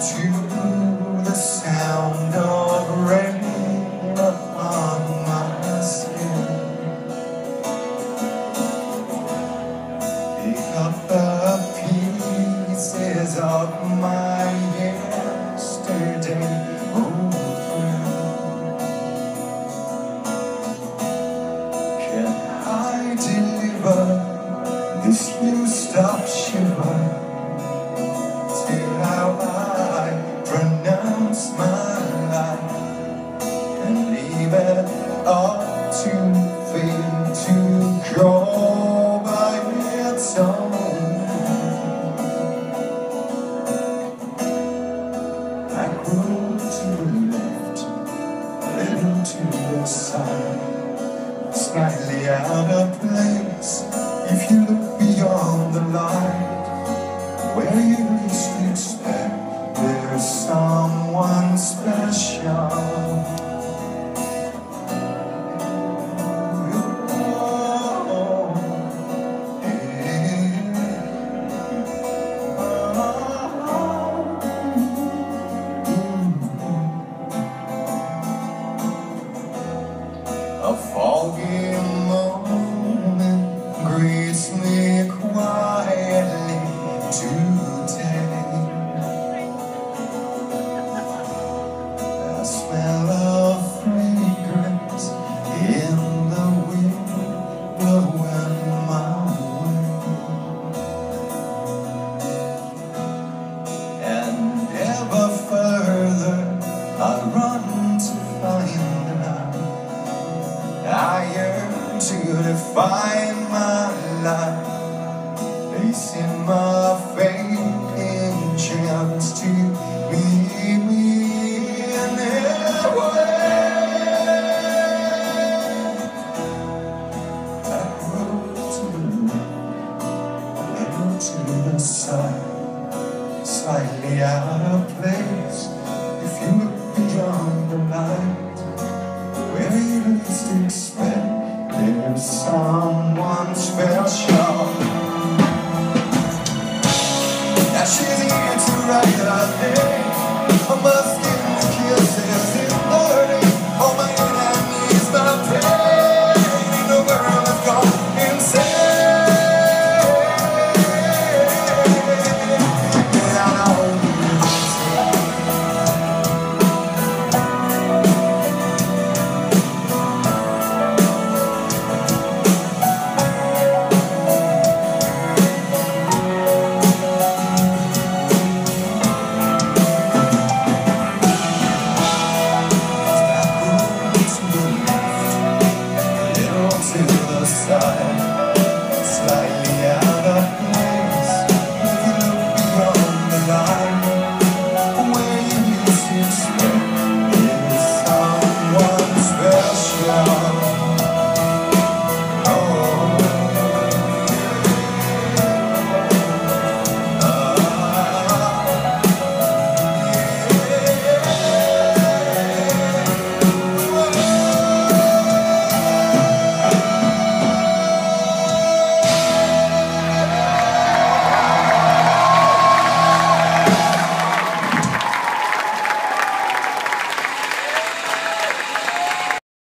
to the sound of rain upon my skin. Pick up the pieces of my yesterday, old friend. Can I deliver this used-up shiver till how I pronounce my life, and leave it up to fate to go by its own? I grew to the left, a little to the side, slightly out of place if you look beyond the light. Where you least expect there's someone special. A foggy moment greets me quietly today. The smell of fragrance in the wind blowing my way, and ever further I run to find out. I yearn to define my life, placing my faith in chance to meet me in their way. I grow to the left, a little to the side, slightly out of place if you look beyond the light. Where you least expect there's someone special. Now she's